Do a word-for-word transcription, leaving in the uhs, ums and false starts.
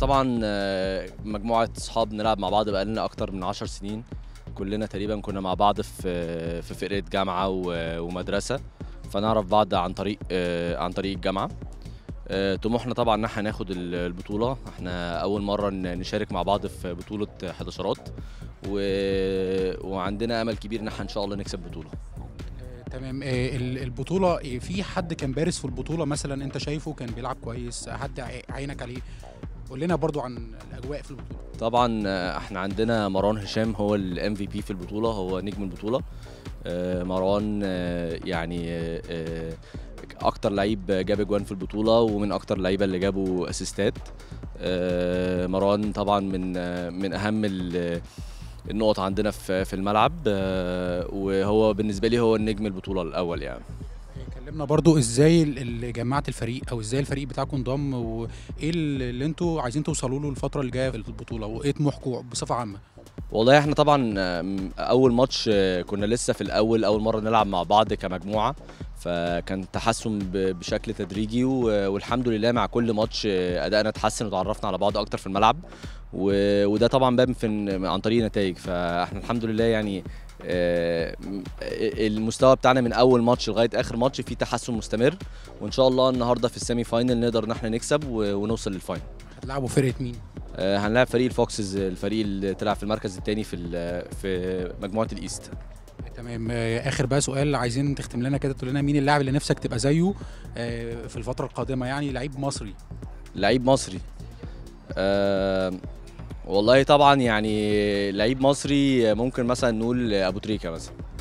طبعا آه، مجموعة صحاب نلعب مع بعض بقالنا أكتر من عشر سنين. كلنا تقريبا كنا مع بعض في في فرقة جامعة و- ومدرسة، فنعرف بعض عن طريق آه، عن طريق الجامعة. آه، طموحنا طبعا ان احنا ناخد ال- البطولة. احنا أول مرة ن- نشارك مع بعض في بطولة حداشرات و... وعندنا أمل كبير ان احنا إن شاء الله نكسب بطولة. آه، تمام. آه، ال- البطولة، آه، في حد كان بارز في البطولة مثلا انت شايفه كان بيلعب كويس، حد عي- عينك عليه؟ قول لنا برضو عن الاجواء في البطولة. طبعا آه، احنا عندنا مروان هشام هو الام في بي في البطولة، هو نجم البطولة. آه، مروان آه، يعني آه، آه، اكتر لعيب جاب اجوان في البطوله، ومن اكتر اللعيبه اللي جابوا اسيستات. آه، مروان طبعا من آه، من اهم ال- النقط عندنا في في الملعب، آه، وهو بالنسبه لي هو النجم البطوله الاول يعني. آه، كلمنا برضو ازاي ال- اللي جمعت الفريق، او ازاي الفريق بتاعكم انضم، وايه اللي اللي انتوا عايزين توصلوا له الفترة اللي جاية في البطولة، وايه طموحكم بصفة عامة؟ والله احنا طبعا آم، اول ماتش آه، كنا لسه في الاول اول مره نلعب مع بعض كمجموعه، فكان تحسن ب- بشكل تدريجي، و- والحمد لله مع كل ماتش آه، ادائنا اتحسن وتعرفنا على بعض اكتر في الملعب، و- وده طبعا بان في عن طريق نتائج. فاحنا الحمد لله يعني آه، م- المستوى بتاعنا من اول ماتش لغايه اخر ماتش فيه تحسن مستمر، وان شاء الله النهارده في السيمي فاينل نقدر ان احنا نكسب و- ونوصل للفاينل. هتلعبوا فرقة مين؟ آه، هنلاعب فريق الفوكسز، الفريق اللي طلع في المركز الثاني في ال- في مجموعه الايست. تمام. آه، اخر بقى سؤال، عايزين تختم لنا كده، تقول لنا مين اللاعب اللي نفسك تبقى زيه آه، في الفترة القادمة، يعني لعيب مصري. لعيب مصري. أه والله طبعا يعني لعيب مصري ممكن مثلا نقول ابو تريكه مثلا.